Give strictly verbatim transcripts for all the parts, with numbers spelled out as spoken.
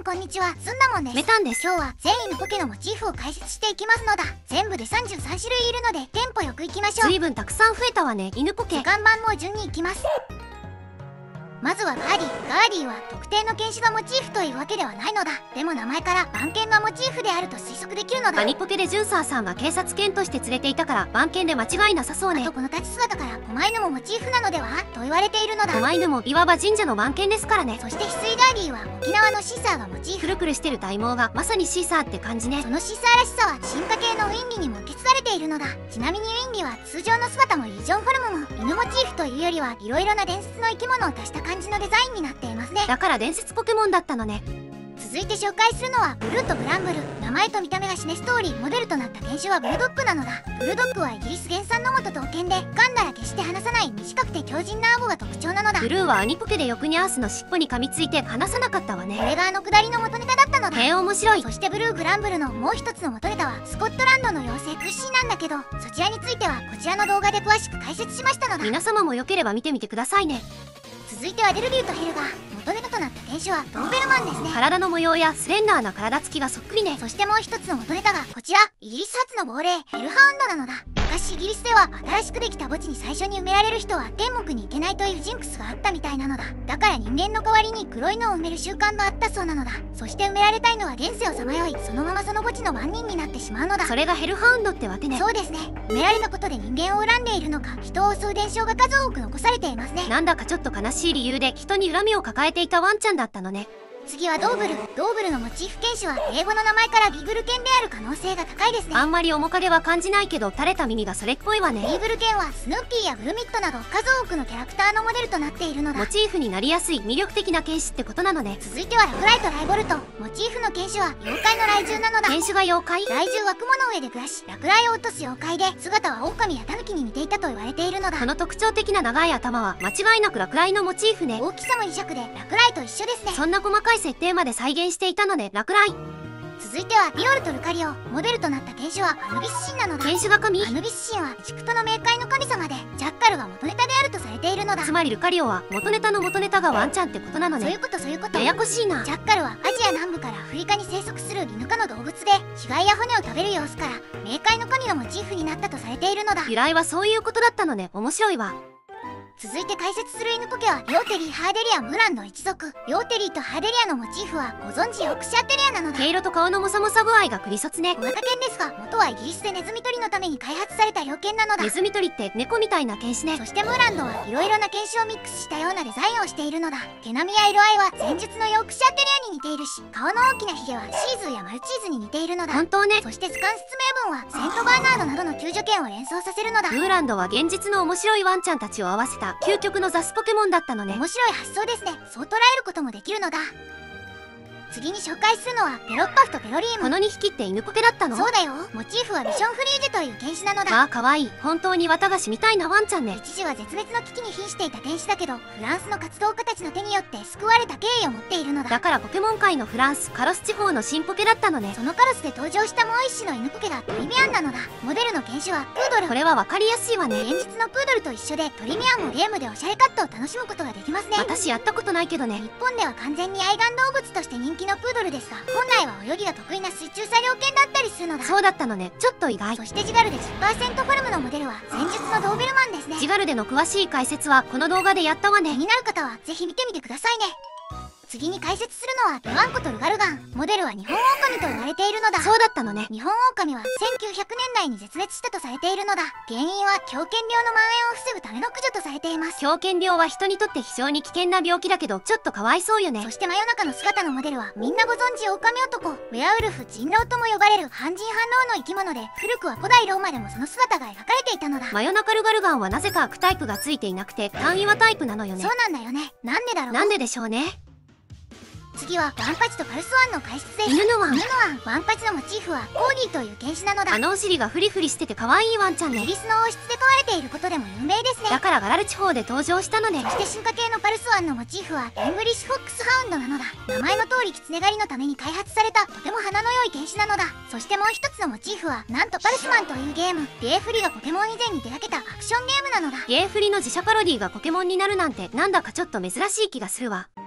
こんにちは、ずんだもんです。 メタンです。 今日は全犬ポケのモチーフを解説していきますのだ。全部でさんじゅうさんしゅるいいるのでテンポよくいきましょう。 随分たくさん増えたわね、犬ポケ。 図鑑版も順にいきます。まずはガーディ。ガーディは特定の犬種がモチーフというわけではないのだ。でも名前から番犬がモチーフであると推測できるのだ。 アニポケでジュンサーさんが警察犬として連れていたから番犬で間違いなさそうね。 あとこの立ち姿から狛犬もモチーフなのではと言われているのだ。 狛犬もいわば神社の番犬ですからね。 そして翡翠ガーディは沖縄のシーサーがモチーフ。 くるくるしてる体毛がまさにシーサーって感じね。 そのシーサーらしさは進化系のウィンリにも受け継がれているのだ。ちなみにウィンリは通常の姿もリジョンフォルムも犬モチーフというよりはいろいろな伝説の生き物を足した感じのデザインになっていますね。 だから伝説ポケモンだったのね。 続いて紹介するのはブルーとブランブル。名前と見た目が示す通りモデルとなった犬種はブルドッグなのだ。ブルドッグはイギリス原産の元闘犬で噛んだら決して離さない短くて強靭な顎が特徴なのだ。 ブルーはアニポケでよくにアースの尻尾に噛みついて離さなかったわね。 これがあのくだりの元ネタだったのだ。 へえ、面白い。 そしてブルーグランブルのもう一つの元ネタはスコットランドの妖精クッシーなんだけど、そちらについてはこちらの動画で詳しく解説しましたのだ。 皆様もよければ見てみてくださいね。 続いてはデルビューとヘルガー。元ネタとなった犬種はドーベルマンですね。 体の模様やスレンダーな体つきがそっくりね。 そしてもう一つの元ネタがこちら、イギリス発の亡霊ヘルハウンドなのだ。昔イギリスでは新しくできた墓地に最初に埋められる人は天国に行けないというジンクスがあったみたいなのだ。だから人間の代わりに黒いのを埋める習慣があったそうなのだ。そして埋められたいのは現世をさまよいそのままその墓地の番人になってしまうのだ。 それがヘルハウンドってわけね。 そうですね。埋められたことで人間を恨んでいるのか人を襲う伝承が数多く残されていますね。 なんだかちょっと悲しい理由で人に恨みを抱えていたワンちゃんだったのね。 次はドーブル。ドーブルのモチーフ犬種は英語の名前からビーグル犬である可能性が高いですね。 あんまり面影は感じないけど垂れた耳がそれっぽいわね。 ビーグル犬はスヌーピーやグルミットなど数多くのキャラクターのモデルとなっているのだ。 モチーフになりやすい魅力的な犬種ってことなのね。 続いてはラフライとライボルト。モチーフの犬種は妖怪の雷獣なのだ。 犬種が妖怪？ 雷獣は雲の上で暮らし落雷を落とす妖怪で姿は狼やタヌキに似ていたと言われているのだ。 この特徴的な長い頭は間違いなく落雷のモチーフね。 大きさもに尺で落雷と一緒ですね。 そんな細かい設定まで再現していたのね。落雷。 続いてはビオルとルカリオ。モデルとなった犬種はアヌビス神なのだ。 犬種が神？ アヌビス神は畜との冥界の神様でジャッカルが元ネタであるとされているのだ。 つまりルカリオは元ネタの元ネタがワンちゃんってことなのね。 そういうことそういうこと。 ややこしいな。 ジャッカルはアジア南部からアフリカに生息するイヌ科の動物で死骸や骨を食べる様子から冥界の神がモチーフになったとされているのだ。 由来はそういうことだったのね。面白いわ。 続いて解説する犬ポケはヨーテリー、ハーデリア、ムランの一族。ヨーテリーとハーデリアのモチーフはご存知ヨークシャーテリアなのだ。 毛色と顔のモサモサ具合がクリソツね。 小型犬ですが元はイギリスでネズミ捕りのために開発された猟犬なのだ。 ネズミ捕りって猫みたいな犬種ね。 そしてムランドはいろいろな犬種をミックスしたようなデザインをしているのだ。毛並みや色合いは前述のヨークシャーテリアに似ているし顔の大きなヒゲはシーズーやマルチーズに似ているのだ。 本当ね。 そして図鑑説明文はセントバーナードなどの救助犬を連想させるのだ。 ムーランドは現実の面白いワンちゃんたちを合わせた究極のザスポケモンだったのね。 面白い発想ですね。そう捉えることもできるのだ。次に紹介するのはペロッパフとペロリーム。 このにひきって犬ポケだったの？ そうだよ。モチーフはビションフリージェという犬種なのだ。 まあ可愛い。本当に綿菓子みたいなワンちゃんね。 一時は絶滅の危機に瀕していた犬種だけどフランスの活動家たちの手によって救われた経緯を持っているのだ。 だからポケモン界のフランスカロス地方の新ポケだったのね。 そのカロスで登場したもう一種の犬ポケがトリミアンなのだ。モデルの犬種はプードル。 これは分かりやすいわね。 現実のプードルと一緒でトリミアンもゲームでおしゃれカットを楽しむことができますね。 私やったことないけどね。 日本では完全に愛玩動物として人気のプードルですが本来は泳ぎが得意な水中作業犬だったりするのだ。 そうだったのね。ちょっと意外。 そしてジガルで じゅっパーセント フォルムのモデルは前述のドーベルマンですね。 ジガルでの詳しい解説はこの動画でやったわね。 気になる方はぜひ見てみてくださいね。次に解説するのはルワンコとルガルガン。モデルは日本オオカミと言われているのだ。 そうだったのね。 日本オオカミはせんきゅうひゃくねんだいに絶滅したとされているのだ。原因は狂犬病の蔓延を防ぐための駆除とされています。 狂犬病は人にとって非常に危険な病気だけどちょっとかわいそうよね。 そして真夜中の姿のモデルはみんなご存知オオカミ男。ウェアウルフ人狼とも呼ばれる半人半狼の生き物で古くは古代ローマでもその姿が描かれていたのだ。 真夜中ルガルガンはなぜか悪タイプがついていなくて単位はタイプなのよね。 そうなんだよね。なんでだろう。 なんででしょうね。 次はワンパチとパルスワンの解説です。 犬のワン。 犬のワン。ワンパチのモチーフはコーディという犬種なのだ。 あのお尻がフリフリしてて可愛いワンちゃんね。 イギリスの王室で飼われていることでも有名ですね。 だからガラル地方で登場したのね。 そして進化系のパルスワンのモチーフはイングリッシュフォックスハウンドなのだ。名前の通りキツネ狩りのために開発されたとても鼻の良い犬種なのだ。そしてもう一つのモチーフはなんとパルスマンというゲーム。ゲーフリがポケモン以前に手掛けたアクションゲームなのだ。 ゲーフリの自社パロディがポケモンになるなんてなんだかちょっと珍しい気がするわ。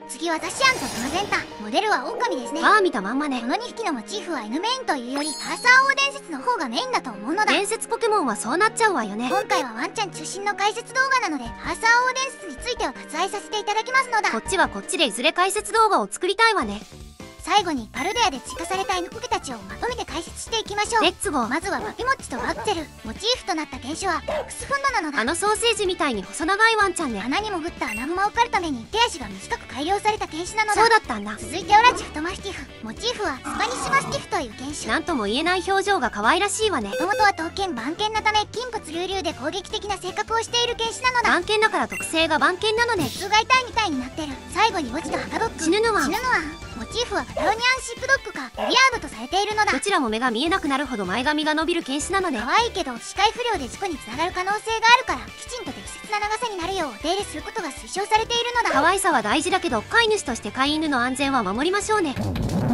次はザシアンとプロゼンタ。モデルは狼ですね。 ああ、見たまんまね。 このにひきのモチーフは N メインというよりアーサー王伝説の方がメインだと思うのだ。 伝説ポケモンはそうなっちゃうわよね。 今回はワンちゃん中心の解説動画なので、アーサー王伝説については割愛させていただきますのだ。 こっちはこっちでいずれ解説動画を作りたいわね。 最後にパルデアで追加された N ポケたちをまとめて解説していきましょう。 レッツゴー。 まずはバピモッチとバッツェル。モチーフとなった犬種はダックスフンドなのだ。 あのソーセージみたいに細長いワンちゃんね。 穴に潜った穴熊を狩るために手足が短く改良された犬種なのだ。 そうだったんだ。 続いてオラチフとマスティフ。モチーフはスパニッシュマスティフという犬種。 なんとも言えない表情が可愛らしいわね。 もともとは刀剣番犬なため筋骨隆々で攻撃的な性格をしている犬種なのだ。 番犬だから特性が番犬なのね。 通外体みたいになってる。最後に墓地とハカドッグ。 死ぬのは死ぬのはモチーフはカタロニアンシップドッグかエリアードとされているのだ。 どちらも目が見えなくなるほど前髪が伸びる犬種なのね。 可愛いけど視界不良で事故につながる可能性があるから、きちんと適切な長さになるようお手入れすることが推奨されているのだ。 可愛さは大事だけど飼い主として飼い犬の安全は守りましょうね。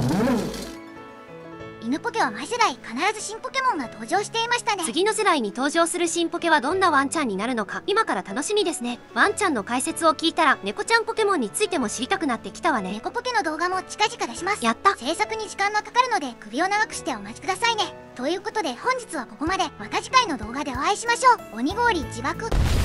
犬ポケは毎世代必ず新ポケモンが登場していましたね。 次の世代に登場する新ポケはどんなワンちゃんになるのか今から楽しみですね。ワンちゃんの解説を聞いたら猫ちゃんポケモンについても知りたくなってきたわね。 猫ポケの動画も近々出します。 やった。 制作に時間がかかるので首を長くしてお待ちくださいね。ということで本日はここまで。また次回の動画でお会いしましょう。鬼氷自爆。